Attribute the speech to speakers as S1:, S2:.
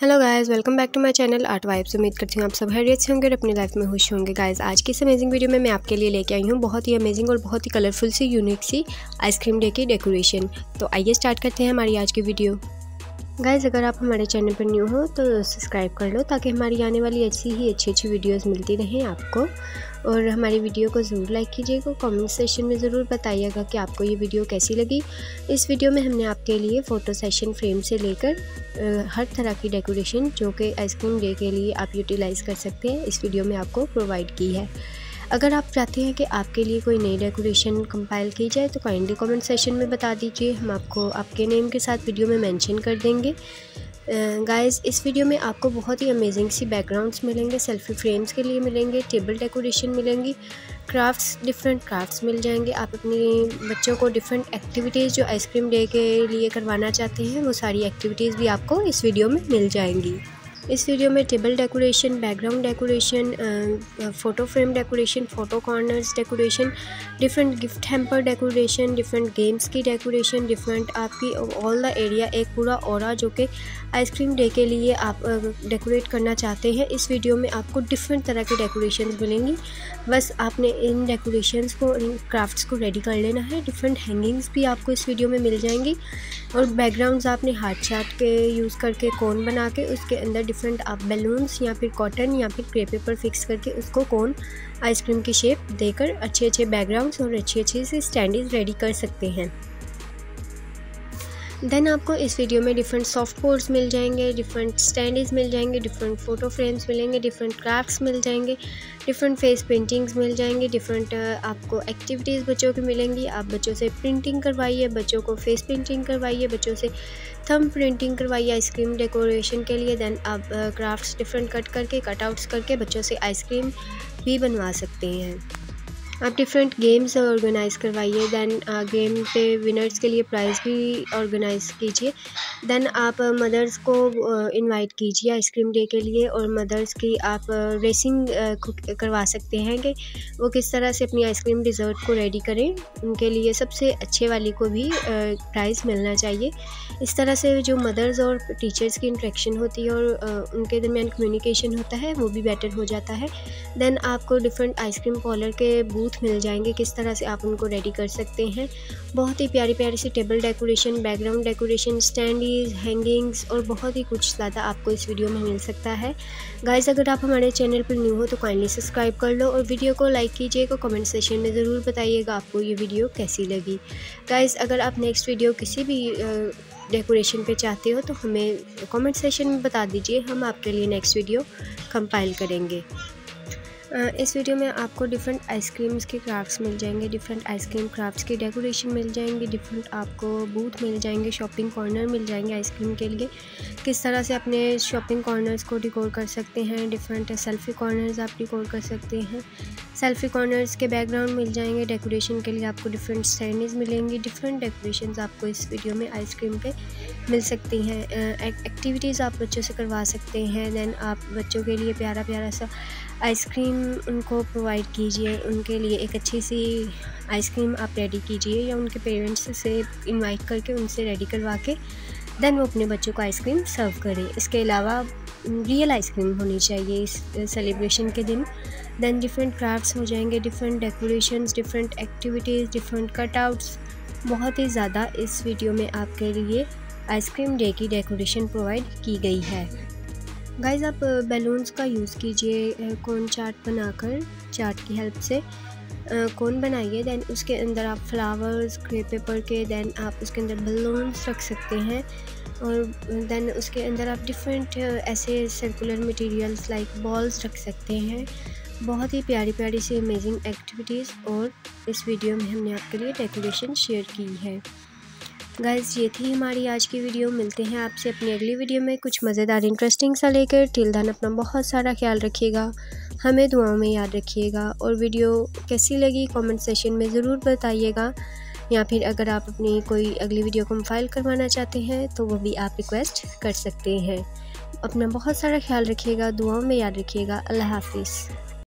S1: Hello guys, welcome back to my channel art vibes. उम्मीद करती हूँ आप सब खैरियत से होंगे और अपनी लाइफ में खुश होंगे। गाइस, आज की इस अमेजिंग वीडियो में मैं आपके लिए लेके आई हूँ बहुत ही अमेजिंग और बहुत ही कलरफुल सी यूनिक सी आइसक्रीम डे की डेकोरेशन। तो आइए स्टार्ट करते हैं हमारी आज की वीडियो। गाइस, अगर आप हमारे चैनल पर न्यू हो तो सब्सक्राइब कर लो ताकि हमारी आने वाली ऐसी ही अच्छी वीडियोस मिलती रहें आपको। और हमारी वीडियो को ज़रूर लाइक कीजिएगा, कमेंट सेशन में ज़रूर बताइएगा कि आपको ये वीडियो कैसी लगी। इस वीडियो में हमने आपके लिए फ़ोटो सेशन फ्रेम से लेकर हर तरह की डेकोरेशन जो कि आइसक्रीम डे के लिए आप यूटिलाइज़ कर सकते हैं, इस वीडियो में आपको प्रोवाइड की है। अगर आप चाहते हैं कि आपके लिए कोई नई डेकोरेशन कंपाइल की जाए तो काइंडली कमेंट सेशन में बता दीजिए, हम आपको आपके नेम के साथ वीडियो में मेंशन कर देंगे। गाइस, इस वीडियो में आपको बहुत ही अमेजिंग सी बैकग्राउंड्स मिलेंगे, सेल्फी फ्रेम्स के लिए मिलेंगे, टेबल डेकोरेशन मिलेंगी, डिफरेंट क्राफ्ट्स मिल जाएंगे। आप अपने बच्चों को डिफरेंट एक्टिविटीज़ जो आइसक्रीम डे के लिए करवाना चाहते हैं वो सारी एक्टिविटीज़ भी आपको इस वीडियो में मिल जाएंगी। इस वीडियो में table decoration, background decoration, photo frame decoration, photo corners decoration, different gift hamper decoration, different games की डेकोरेशन, डिफरेंट आपकी ऑल द एरिया, एक पूरा ऑरा जो कि आइसक्रीम डे के लिए आप डेकोरेट करना चाहते हैं। इस वीडियो में आपको डिफरेंट तरह की डेकोरेशंस मिलेंगी। बस आपने इन डेकोरेशंस को, इन क्राफ्ट्स को रेडी कर लेना है। डिफरेंट हैंगिंग्स भी आपको इस वीडियो में मिल जाएंगी और बैकग्राउंड्स आपने हार्ट चार्ट के यूज़ करके कोन बना के उसके अंदर डिफरेंट आप बैलून्स या फिर कॉटन या फिर क्रे पेपर फिक्स करके उसको कोन आइसक्रीम की शेप देकर अच्छे बैकग्राउंड्स और अच्छे से स्टैंडीज रेडी कर सकते हैं। देन आपको इस वीडियो में डिफरेंट सॉफ्ट बोर्ड्स मिल जाएंगे, डिफरेंट स्टैंडीज मिल जाएंगे, डिफरेंट फ़ोटो फ्रेम्स मिलेंगे, डिफरेंट क्राफ्ट्स मिल जाएंगे, डिफरेंट फेस पेंटिंग्स मिल जाएंगे, डिफरेंट आपको एक्टिविटीज़ बच्चों की मिलेंगी। आप बच्चों से प्रिंटिंग करवाइए, बच्चों को फेस पेंटिंग करवाइए, बच्चों से थंब प्रिंटिंग करवाइए आइसक्रीम डेकोरेशन के लिए। देन आप क्राफ्ट्स डिफरेंट कटआउट्स करके बच्चों से आइसक्रीम भी बनवा सकते हैं। आप डिफरेंट गेम्स ऑर्गेनाइज़ करवाइए। देन गेम पे विनर्स के लिए प्राइज़ भी ऑर्गेनाइज़ कीजिए। देन आप मदर्स को इनवाइट कीजिए आइसक्रीम डे के लिए और मदर्स की आप रेसिंग करवा सकते हैं कि वो किस तरह से अपनी आइसक्रीम डिज़र्ट को रेडी करें। उनके लिए सबसे अच्छे वाली को भी प्राइज़ मिलना चाहिए। इस तरह से जो मदर्स और टीचर्स की इंटरेक्शन होती है और उनके दरमियान कम्युनिकेशन होता है वो भी बेटर हो जाता है। देन आपको डिफरेंट आइसक्रीम पार्लर के बूथ मिल जाएंगे, किस तरह से आप उनको रेडी कर सकते हैं। बहुत ही प्यारी सी table decoration, background decoration, standees, hangings और बहुत ही कुछ ज़्यादा आपको इस वीडियो में मिल सकता है। गाइस, अगर आप हमारे चैनल पर न्यू हो तो काइंडली सब्सक्राइब कर लो और वीडियो को लाइक कीजिएगा, कमेंट सेशन में ज़रूर बताइएगा आपको ये वीडियो कैसी लगी। गाइस, अगर आप नेक्स्ट वीडियो किसी भी डेकोरेशन पे चाहते हो तो हमें कमेंट सेशन में बता दीजिए, हम आपके लिए नेक्स्ट वीडियो कंपाइल करेंगे। इस वीडियो में आपको डिफरेंट आइसक्रीम्स के क्राफ्ट्स मिल जाएंगे, डिफरेंट आइसक्रीम क्राफ्ट्स की डेकोरेशन मिल जाएंगी, डिफरेंट आपको बूथ मिल जाएंगे, शॉपिंग कॉर्नर मिल जाएंगे आइसक्रीम के लिए, किस तरह से अपने शॉपिंग कॉर्नर्स को डिकोर कर सकते हैं। डिफरेंट सेल्फ़ी कॉर्नर्स आप डिकोर कर सकते हैं, सेल्फ़ी कॉर्नर्स के बैकग्राउंड मिल जाएंगे। डेकोरेशन के लिए आपको डिफरेंट स्टैंडीज मिलेंगी, डिफरेंट डेकोरेशंस आपको इस वीडियो में आइसक्रीम पे मिल सकती हैं। एक्टिविटीज़ आप बच्चों से करवा सकते हैं। देन आप बच्चों के लिए प्यारा सा आइसक्रीम उनको प्रोवाइड कीजिए, उनके लिए एक अच्छी सी आइसक्रीम आप रेडी कीजिए या उनके पेरेंट्स से इनवाइट करके उनसे रेडी करवा के देन वो अपने बच्चों को आइसक्रीम सर्व करें। इसके अलावा रियल आइसक्रीम होनी चाहिए इस सेलिब्रेशन के दिन। देन डिफरेंट क्राफ्ट्स हो जाएंगे, different decorations, different activities, different cutouts, बहुत ही ज़्यादा इस वीडियो में आपके लिए आइसक्रीम डे की डेकोरेशन प्रोवाइड की गई है। गाइस, आप बैलून्स का यूज़ कीजिए, कोन चार्ट बनाकर चार्ट की हेल्प से कोन बनाइए। देन उसके अंदर आप फ्लावर्स क्रे पेपर के, देन आप उसके अंदर बलून्स रख सकते हैं और देन उसके अंदर आप डिफरेंट ऐसे सर्कुलर मटेरियल्स लाइक बॉल्स रख सकते हैं। बहुत ही प्यारी सी अमेजिंग एक्टिविटीज़ और इस वीडियो में हमने आपके लिए डेकोरेशन शेयर की है। गाइस, ये थी हमारी आज की वीडियो। मिलते हैं आपसे अपनी अगली वीडियो में कुछ मज़ेदार इंटरेस्टिंग सा लेकर। टिल देन अपना बहुत सारा ख्याल रखिएगा, हमें दुआओं में याद रखिएगा और वीडियो कैसी लगी कमेंट सेशन में ज़रूर बताइएगा, या फिर अगर आप अपनी कोई अगली वीडियो कंपाइल करवाना चाहते हैं तो वो भी आप रिक्वेस्ट कर सकते हैं। अपना बहुत सारा ख्याल रखिएगा, दुआओं में याद रखिएगा। अल्लाह हाफिज़।